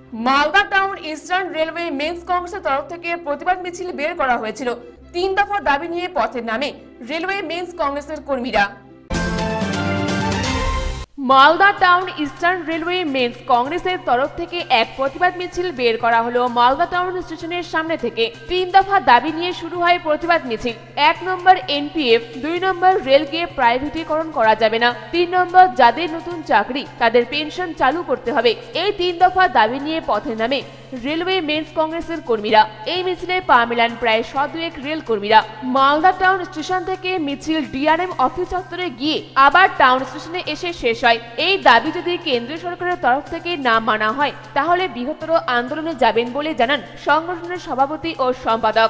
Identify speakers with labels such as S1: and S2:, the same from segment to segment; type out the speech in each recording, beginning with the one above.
S1: Malda town eastern railway men's কংগ্রেসের তরফ থেকে প্রতিবাদ মিছিল বের করা হয়েছিল। 3 দফা দাবি নিয়ে পথের নামে রেলওয়ে মেন্স কংগ্রেসের কর্মীরা। Malda town eastern railway men's কংগ্রেসের তরফ থেকে এক প্রতিবাদ মিছিল বের করা হলো মালদা টাউন স্টেশনের সামনে থেকে। 3 দফা দাবি নিয়ে শুরু হয় প্রতিবাদ মিছিল। 1 নম্বর এনপিএফ, 2 নম্বর রেলকে প্রাইভেটিকরণ করা যাবে না, 3 নম্বর যাদের নতুন চাকরি তাদের পেনশন চালু করতে হবে। এই 3 দফা দাবি নিয়ে পথে নামে রেলওয়ে মেন্স কংগ্রেসের কর্মীরা। এই মিছিলে পা মেলান প্রায় 100 রেল কর্মীরা। মালদা টাউন স্টেশন থেকে মিছিল ডিআরএম অফিস চত্বরে গিয়ে আবার টাউন স্টেশনে এসে শেষ হয়। এই দাবি যদি কেন্দ্রীয় সরকারের তরফ থেকে না মানা হয় তাহলে বৃহত্তর আন্দোলনে যাবেন বলে জানান সংগঠনের সভাপতি ও সম্পাদক।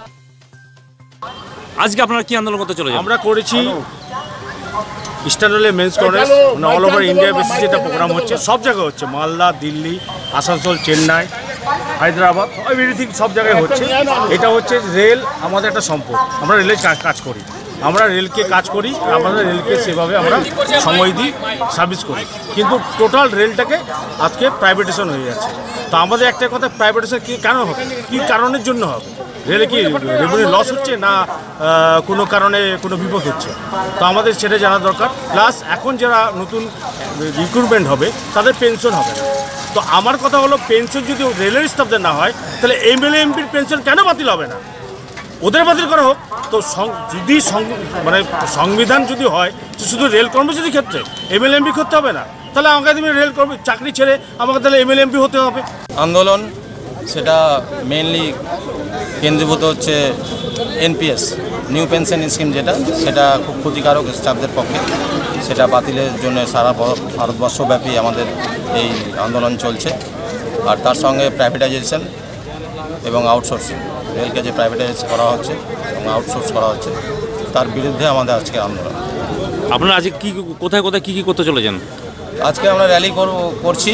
S2: আজকে আপনারা কি আন্দোলন করতে চলেছেন?
S3: আমরা করেছি Eastern railway Men's Congress, all over India basis যেটা প্রোগ্রাম হচ্ছে, সব জায়গায় হচ্ছে, মালদা, দিল্লি, আসানসোল, চেন্নাই, হায়দ্রাবাদ, এভরিথিং সব জায়গায় হচ্ছে। এটা হচ্ছে রেল আমাদের একটা সম্পদ, আমরা রেলে কাজ করি, আমরা রেলকে কাজ করি, আমাদের রেলকে সেভাবে আমরা সময় দিই, সার্ভিস করি, কিন্তু টোটাল রেলটাকে আজকে প্রাইভেটাইজেশন হয়ে যাচ্ছে। তো আমাদের একটা কথা, প্রাইভেটাইজেশন কি কেন হবে, কী কারণের জন্য হবে? রেলে কি রেভিনিউ লস হচ্ছে না কোনো কারণে কোনো বিপদ হচ্ছে? তো আমাদের সেটা জানা দরকার। প্লাস এখন যারা নতুন রিক্রুটমেন্ট হবে তাদের পেনশন হবে না। তো আমার কথা হলো, পেনশন যদি রেলের স্টাফদের না হয় তাহলে এমএলএ এমপির পেনশন কেন বাতিল হবে না? ওদের বাতিল করা হোক। তো যদি মানে সংবিধান যদি হয় শুধু রেল কর্মচারীর ক্ষেত্রে, এমএলএ এমপি করতে হবে না, তাহলে আমাকে তুমি রেল চাকরি ছেড়ে আমাকে তাহলে এমএলএ এমপি হতে হবে।
S4: আন্দোলন সেটা মেনলি কেন্দ্রীভূত হচ্ছে এনপিএস, নিউ পেনশন স্কিম, যেটা সেটা খুব ক্ষতিকারক স্টাফদের পক্ষে। সেটা বাতিলের জন্য সারা ভারতবর্ষব্যাপী আমাদের এই আন্দোলন চলছে। আর তার সঙ্গে প্রাইভেটাইজেশন এবং আউটসোর্সিং, রেলকে যে প্রাইভেটাইজ করা হচ্ছে এবং আউটসোর্স করা হচ্ছে, তার বিরুদ্ধে আমাদের আজকে আন্দোলন।
S2: আপনারা আজকে কোথায় কোথায় কী করতে চলেছেন?
S4: আজকে আমরা র্যালি করছি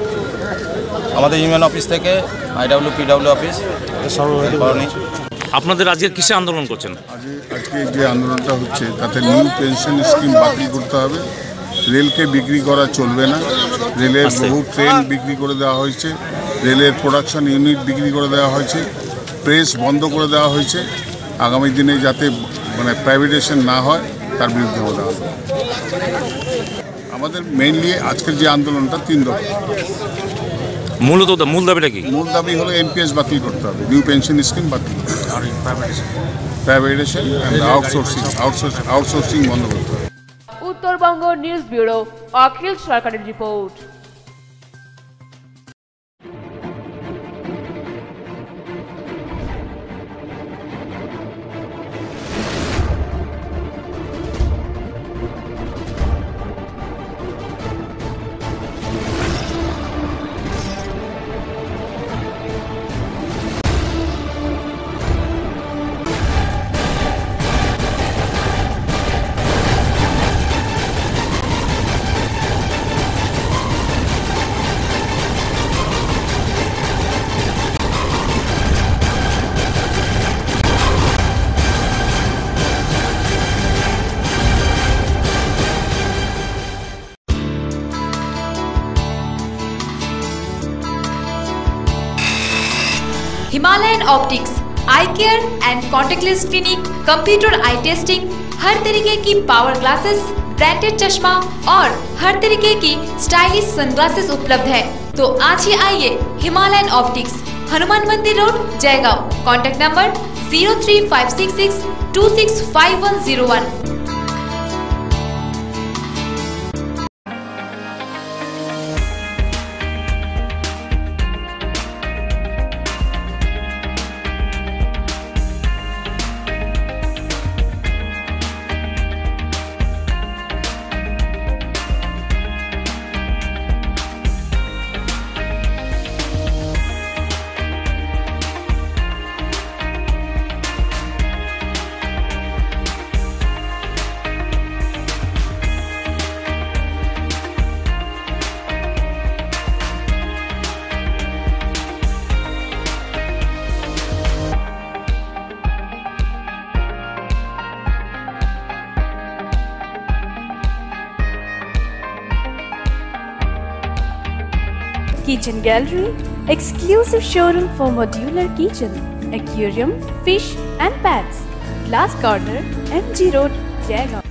S4: আমাদের ইউনিয়ন অফিস থেকে পিডব্লিউ অফিস।
S2: আপনাদের আজকে কিসে আন্দোলন করছেন?
S5: আজকে যে আন্দোলনটা হচ্ছে তাতে নিউ পেনশন স্কিম বাতিল করতে হবে। রেলকে বিক্রি করা চলবে না। রেলের বহু ট্রেন বিক্রি করে দেওয়া হয়েছে, রেলের প্রোডাকশন ইউনিট বিক্রি করে দেওয়া হয়েছে, প্রেস বন্ধ করে দেওয়া হয়েছে। আগামী দিনে যাতে মানে প্রাইভেটাইজেশন না হয় তার বিরুদ্ধে বলা হবে। আমাদের মেইনলি আজকের যে আন্দোলনটা 3 দফা।
S2: মূল দাবিটা কি?
S5: মূল দাবি হলো এনপিএস বাতিল করতে হবে, নিউ পেনশন স্কিম বাতিল করতে হবে, আর প্রাইভেটাইজেশন আউটসোর্সিং বন্ধ করতে হবে।
S1: উত্তরবঙ্গ নিউজ ব্যুরো, অখিল সরকারের report.
S6: Himalayan optics eye care and contactless clinic, computer eye testing, हर तरीके की पावर ग्लासेस, ब्रांडेड चश्मा और हर तरीके की स्टाइलिश सनग्लासेस उपलब्ध है। तो आज ही आइए Himalayan optics, Hanuman Mandir road, Jaigaon. Contact number 03566265101।
S7: Kitchen gallery, Exclusive showroom for modular kitchen, aquarium, fish and pets. Glass Corner, MG Road, Jaigaon.